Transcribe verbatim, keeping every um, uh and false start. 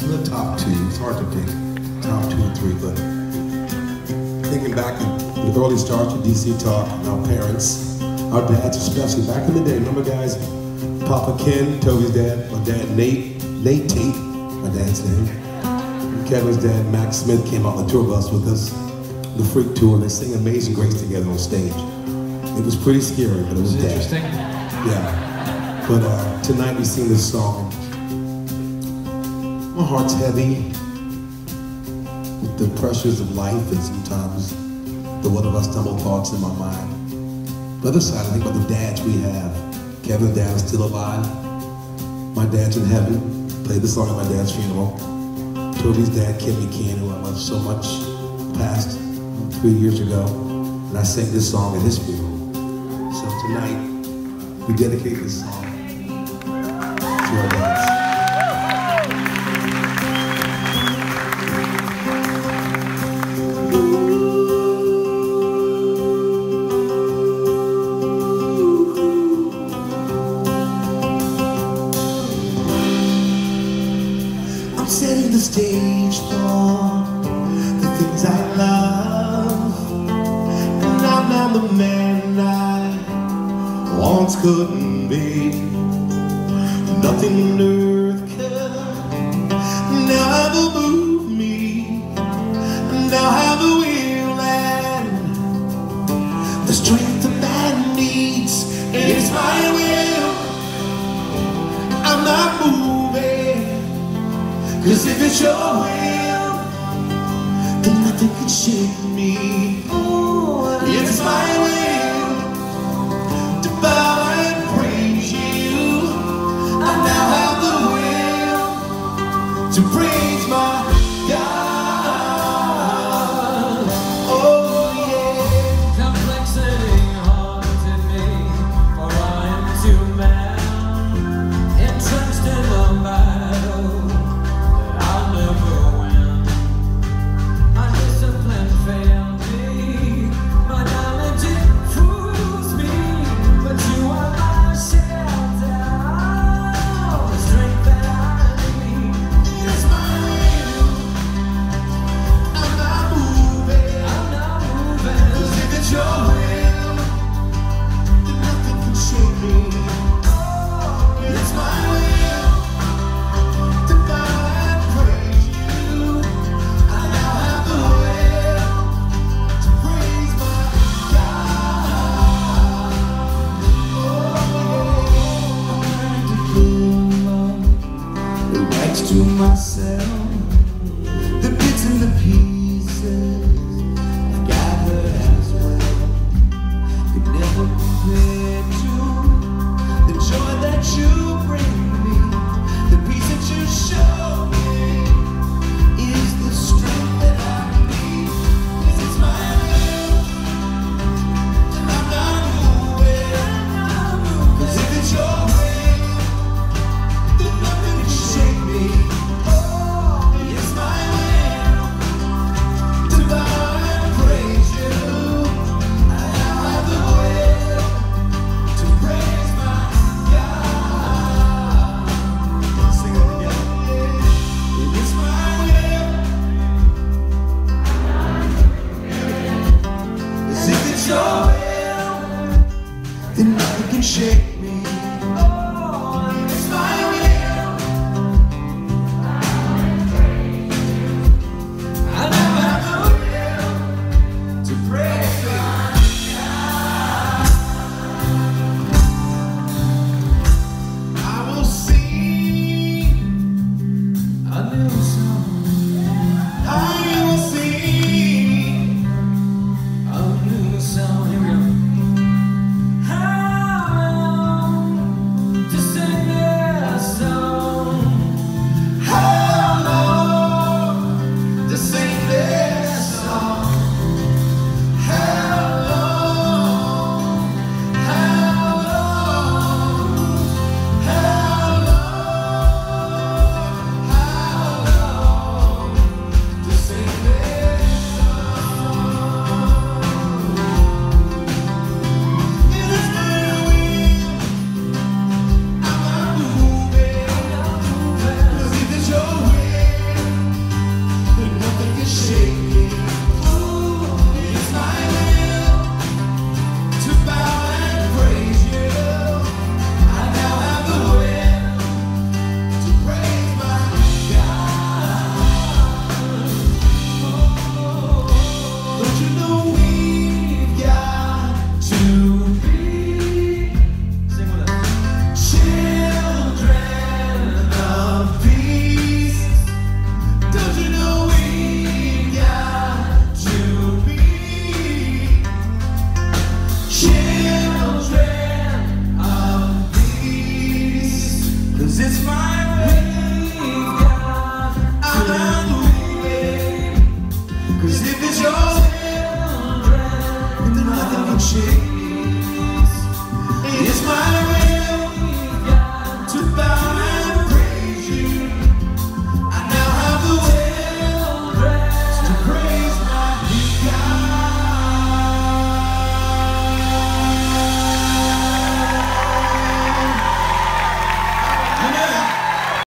to the top two. It's hard to pick top two and three, but thinking back in the early starts of D C Talk, and our parents, our dads especially, back in the day, remember guys, Papa Ken, Toby's dad, my dad Nate, Nate Tate, my dad's name, and Kevin's dad, Max Smith, came out on the tour bus with us, the Freak Tour, and they sang Amazing Grace together on stage. It was pretty scary, but it was dead. Interesting. Yeah. But uh, tonight we sing this song. My heart's heavy with the pressures of life, and sometimes the one of us stumble thoughts in my mind. The other side, I think about the dads we have. Kevin's dad is still alive. My dad's in heaven. Played the song at my dad's funeral. Toby's dad, Kim McKean, who I love so much, passed three years ago. And I sang this song at his funeral. So tonight, we dedicate this song to our dads. Setting the stage for the things I love, and I'm not the man I once couldn't be. Nothing on earth could now ever move me, and I'll have the will and the strength a man needs. It's my will. I'm not moving. 'Cause if it's your will, then nothing can shake me. It's my will to bow and praise you. I now have the will to praise my God. Oh yeah. Complexity haunted me, for I am too mad, entrenched in the battle. To myself, the bits and the pieces I gathered as well could never compare to the joy that you bring me. The peace that you show me is the strength that I need. 'Cause it's my will, and I'm not moving. 'Cause if it's your will, then nothing can shake me. Then nothing can shake me. Oh, it's my will. I never have the will to praise God. I will sing a new song.